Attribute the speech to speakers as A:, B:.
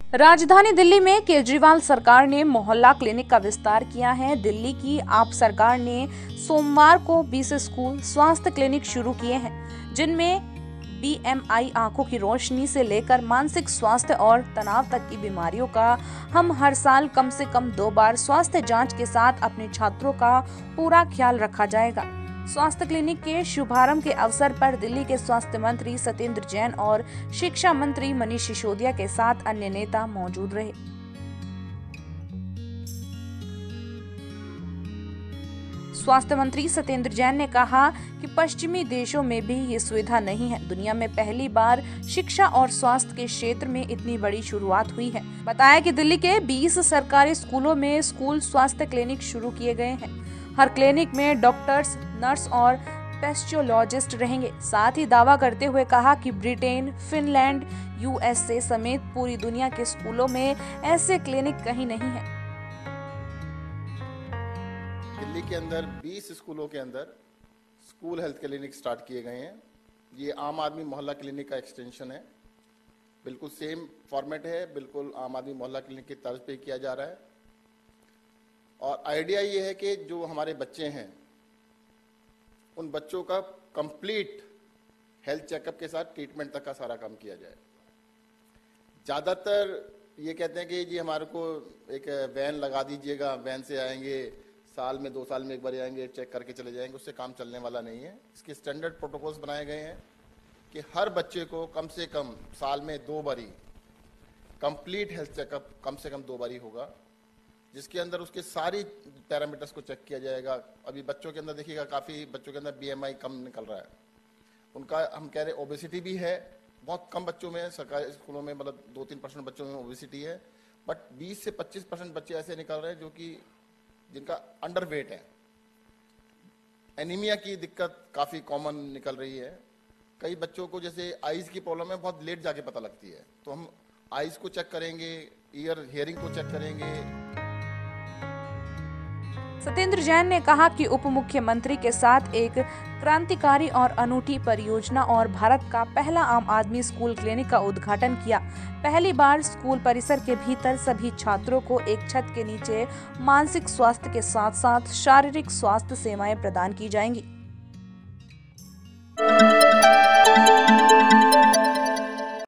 A: राजधानी दिल्ली में केजरीवाल सरकार ने मोहल्ला क्लिनिक का विस्तार किया है। दिल्ली की आप सरकार ने सोमवार को 20 स्कूल स्वास्थ्य क्लिनिक शुरू किए हैं, जिनमें बीएमआई, आंखों की रोशनी से लेकर मानसिक स्वास्थ्य और तनाव तक की बीमारियों का हम हर साल कम से कम 2 बार स्वास्थ्य जांच के साथ अपने छात्रों का पूरा ख्याल रखा जाएगा। स्वास्थ्य क्लिनिक के शुभारंभ के अवसर पर दिल्ली के स्वास्थ्य मंत्री सत्येंद्र जैन और शिक्षा मंत्री मनीष सिसोदिया के साथ अन्य नेता मौजूद रहे। स्वास्थ्य मंत्री सत्येंद्र जैन ने कहा कि पश्चिमी देशों में भी ये सुविधा नहीं है। दुनिया में पहली बार शिक्षा और स्वास्थ्य के क्षेत्र में इतनी बड़ी शुरुआत हुई है। बताया कि दिल्ली के 20 सरकारी स्कूलों में स्कूल स्वास्थ्य क्लिनिक शुरू किए गए हैं। हर क्लिनिक में डॉक्टर्स, नर्स और पैथोलॉजिस्ट रहेंगे। साथ ही दावा करते हुए कहा कि ब्रिटेन, फिनलैंड, यूएसए समेत पूरी दुनिया के स्कूलों में ऐसे क्लिनिक कहीं नहीं है।
B: दिल्ली के अंदर 20 स्कूलों के अंदर स्कूल हेल्थ क्लिनिक स्टार्ट किए गए हैं। ये आम आदमी मोहल्ला क्लिनिक का एक्सटेंशन है। बिल्कुल सेम फॉर्मेट है, बिल्कुल आम आदमी मोहल्ला क्लिनिक की तर्ज पे किया जा रहा है। और आइडिया ये है कि जो हमारे बच्चे हैं उन बच्चों का कंप्लीट हेल्थ चेकअप के साथ ट्रीटमेंट तक का सारा काम किया जाए। ज़्यादातर ये कहते हैं कि जी हमारे को एक वैन लगा दीजिएगा, वैन से आएंगे, साल में 2 साल में एक बार आएंगे, चेक करके चले जाएंगे। उससे काम चलने वाला नहीं है। इसके स्टैंडर्ड प्रोटोकॉल्स बनाए गए हैं कि हर बच्चे को कम से कम साल में 2 बारी कंप्लीट हेल्थ चेकअप कम से कम 2 बारी होगा, जिसके अंदर उसके सारी पैरामीटर्स को चेक किया जाएगा। अभी बच्चों के अंदर देखिएगा, काफ़ी बच्चों के अंदर बीएमआई कम निकल रहा है। उनका हम कह रहे ओबेसिटी भी है, बहुत कम बच्चों में, सरकारी स्कूलों में मतलब 2-3% बच्चों में ओबेसिटी है। बट 20 से 25% बच्चे ऐसे निकल रहे हैं जो कि जिनका अंडर वेट है। एनीमिया की दिक्कत काफ़ी कॉमन निकल रही है। कई बच्चों को जैसे आइज़ की प्रॉब्लम है, बहुत लेट जाके पता लगती है। तो हम आइज़ को चेक करेंगे, ईयर हियरिंग को चेक करेंगे।
A: सत्येंद्र जैन ने कहा कि उप मुख्यमंत्री के साथ एक क्रांतिकारी और अनूठी परियोजना और भारत का पहला आम आदमी स्कूल क्लिनिक का उद्घाटन किया। पहली बार स्कूल परिसर के भीतर सभी छात्रों को एक छत के नीचे मानसिक स्वास्थ्य के साथ साथ शारीरिक स्वास्थ्य सेवाएं प्रदान की जाएंगी।